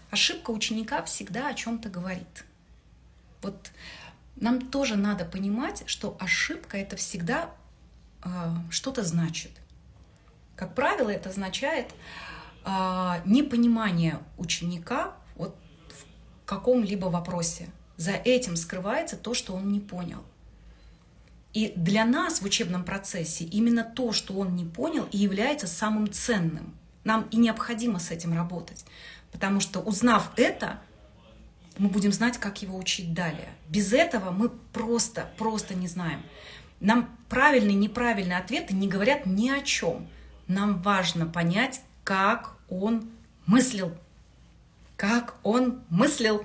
ошибка ученика всегда о чем-то говорит. Вот нам тоже надо понимать, что ошибка – это всегда что-то значит. Как правило, это означает непонимание ученика вот в каком-либо вопросе. За этим скрывается то, что он не понял. И для нас в учебном процессе именно то, что он не понял, и является самым ценным. Нам и необходимо с этим работать. Потому что, узнав это, мы будем знать, как его учить далее. Без этого мы просто не знаем. Нам правильные и неправильные ответы не говорят ни о чем. Нам важно понять, как он мыслил. Как он мыслил.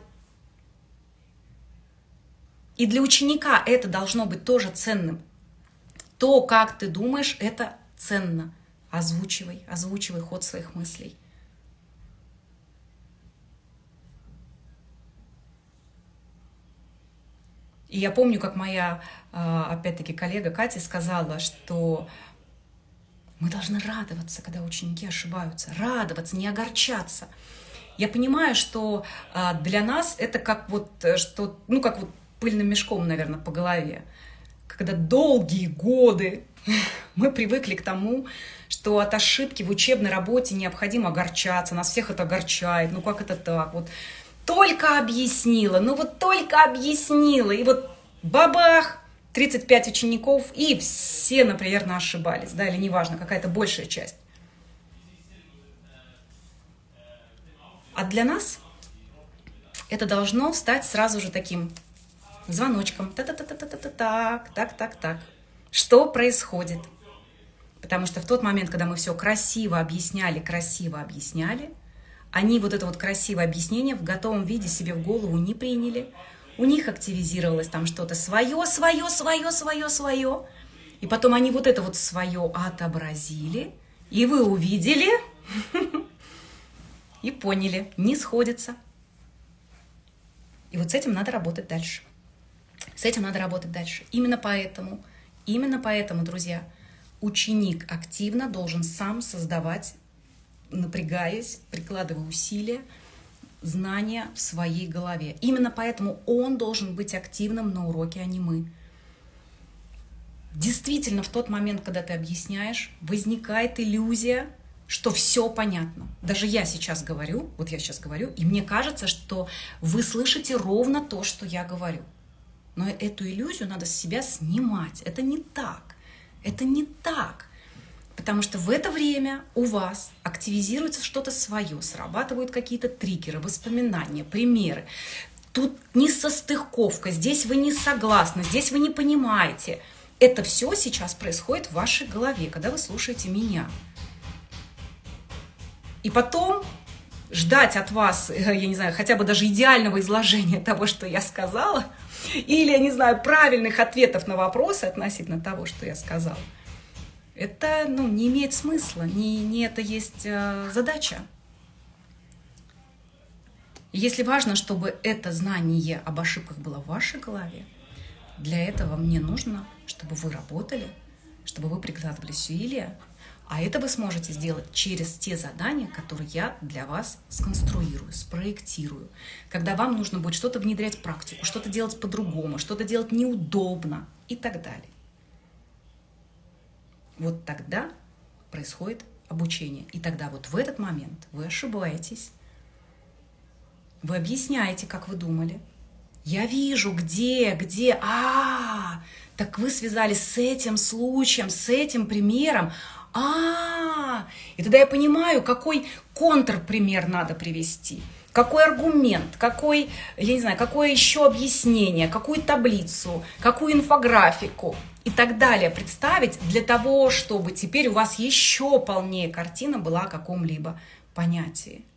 И для ученика это должно быть тоже ценным. То, как ты думаешь, это ценно. Озвучивай ход своих мыслей. И я помню, как моя, опять-таки, коллега Катя сказала, что мы должны радоваться, когда ученики ошибаются. Радоваться, не огорчаться. Я понимаю, что для нас это как вот, что, ну, как вот пыльным мешком, наверное, по голове. Когда долгие годы мы привыкли к тому, что от ошибки в учебной работе необходимо огорчаться, нас всех это огорчает, ну как это так, вот только объяснила, ну вот только объяснила, и вот бабах, 35 учеников, и все, например, ошибались, да, или неважно, какая-то большая часть. А для нас это должно стать сразу же таким звоночком. Так. Что происходит? Потому что в тот момент, когда мы все красиво объясняли, они вот это вот красивое объяснение в готовом виде себе в голову не приняли. У них активизировалось там что-то свое. И потом они вот это вот свое отобразили. И вы увидели и поняли, не сходится. И вот с этим надо работать дальше. Именно поэтому, друзья, ученик активно должен сам создавать, напрягаясь, прикладывая усилия, знания в своей голове. Именно поэтому он должен быть активным на уроке, а не мы. Действительно, в тот момент, когда ты объясняешь, возникает иллюзия, что все понятно. Даже я сейчас говорю, и мне кажется, что вы слышите ровно то, что я говорю. Но эту иллюзию надо с себя снимать. Это не так. Потому что в это время у вас активизируется что-то свое, срабатывают какие-то триггеры, воспоминания, примеры. Тут несостыковка, здесь вы не согласны, здесь вы не понимаете. Это все сейчас происходит в вашей голове, когда вы слушаете меня. И потом ждать от вас, я не знаю, хотя бы даже идеального изложения того, что я сказала, или, я не знаю, правильных ответов на вопросы относительно того, что я сказала, это, не имеет смысла, не это есть задача. Если важно, чтобы это знание об ошибках было в вашей голове, для этого мне нужно, чтобы вы работали, чтобы вы прикладывали усилия, а это вы сможете сделать через те задания, которые я для вас сконструирую, спроектирую. Когда вам нужно будет что-то внедрять в практику, что-то делать по-другому, что-то делать неудобно и так далее. Вот тогда происходит обучение. И тогда вот в этот момент вы ошибаетесь, вы объясняете, как вы думали. Я вижу, где, так вы связались с этим случаем, с этим примером. И тогда я понимаю, какой контрпример надо привести, какой аргумент, какое еще объяснение, какую таблицу, какую инфографику и так далее представить для того, чтобы теперь у вас еще полнее картина была о каком-либо понятии.